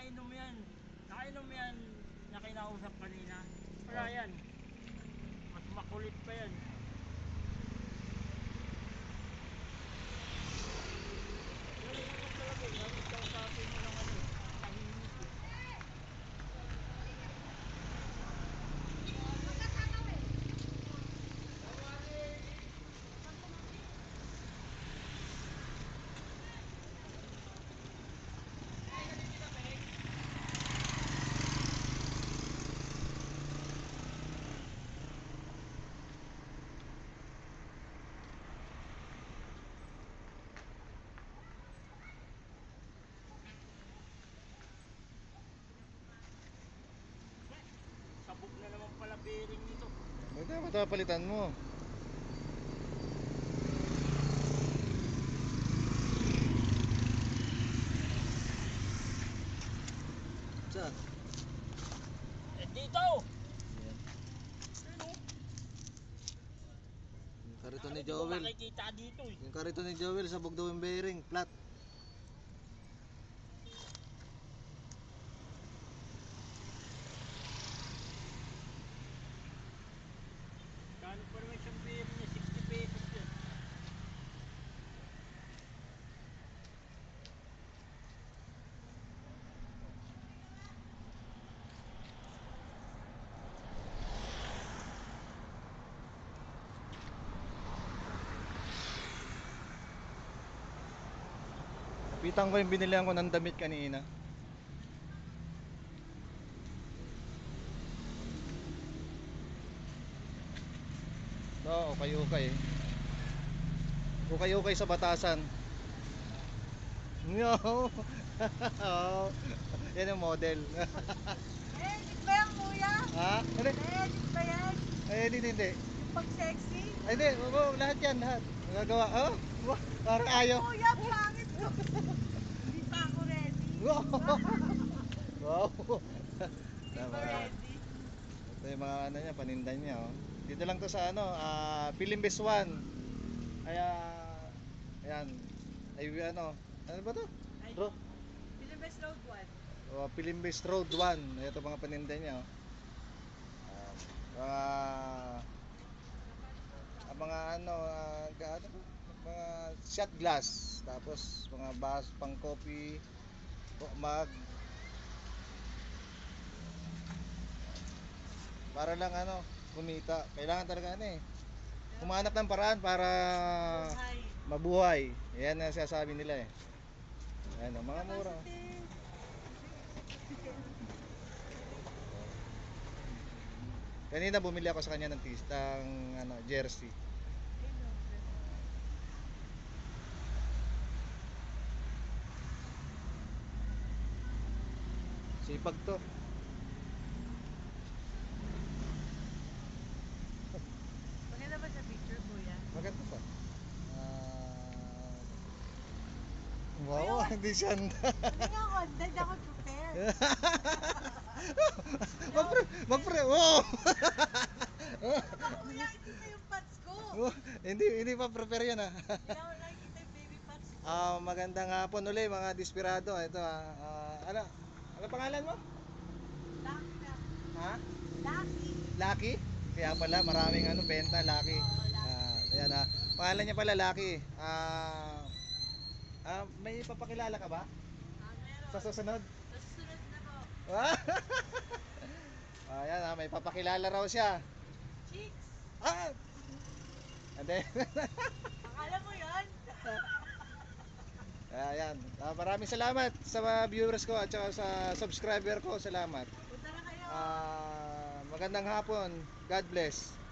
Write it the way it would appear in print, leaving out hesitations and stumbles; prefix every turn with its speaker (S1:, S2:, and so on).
S1: nakainom yan. Nakainom yan na kinausap kanina. Wala yan. Mas makulit pa yan. Wala naman talaga. Gamit kausapin mo ng ano. Tahimik. Sabog na naman pala bearing nito.
S2: Dapat palitan mo. Saan?
S1: Eh dito!
S2: Yan.
S1: Ano?
S2: Yung karito ni
S1: Ako,
S2: Joel.
S1: makikita dito eh.
S2: Yung karito ni Joel, sabog daw yung bearing, flat.
S1: Kano pa naman siyang bearing niya? 60 pesos yan.
S2: Pitang ko yung binilihan ko ng damit kanina. No, ukay-ukay. Ukay-ukay sa batasan. No. Oh, yan ang model.
S3: Edit ba yan, kuya?
S2: Ha? Ano?
S3: Edit ba yan?
S2: Ay, hindi.
S3: Yung pag-sexy?
S2: Ay, hindi. Lahat yan, lahat. Magagawa. Oh, parang ayaw.
S3: Kuya, pangit ko. Hindi pa ako ready.
S2: Wow. Wow.
S3: Hindi pa ready.
S2: Ito yung mga ano niya, paninda niya. Oh. Dito lang to sa ano, Pilimbes 1. Ay, ayan. Ay, ano ba to?
S3: Ay,
S2: Bro?
S3: Pilimbes Road 1.
S2: Oh, Pilimbes Road 1. Ito mga paninda niya. Oh. Mga ano, ano ba? Mga shot glass. Tapos mga bas, pang coffee, mug. Para lang ano, kumita. Kailangan talaga ano eh. Humanap ng paraan para
S3: Hi.
S2: mabuhay. Yan ang sinasabi nila eh. Ayan, oh, mga mura. Kanina bumili ako sa kanya ng ano, jersey. Sipag to.
S3: Maganda ba sa picture, kuya?
S2: Maganda pa. Wow, hindi siya
S3: Hindi nga ako, hindi ako prepared.
S2: Magpre, wow!
S3: Kuya, kita yung pants ko.
S2: Hindi pa prepare yan ah.
S3: Hindi ako nakikita yung baby pants ko.
S2: Magandang hapon ulit mga Desperado. Ito ano pangalan mo?
S3: Lucky na.
S2: Ha?
S3: Lucky.
S2: Lucky? Kaya pala maraming ano benta Lucky.
S3: Oo, Lucky.
S2: Ayan pangalan niya pala Lucky. May papakilala ka ba?
S3: Meron.
S2: Sa susunod?
S3: Sa susunod na po.
S2: Ayan may papakilala raw siya.
S3: Chicks.
S2: Hindi.
S3: Akala mo yun?
S2: Ayan. Maraming salamat sa mga viewers ko at saka sa subscriber ko. Salamat.
S3: Punta na kayo.
S2: Magandang hapon. God bless.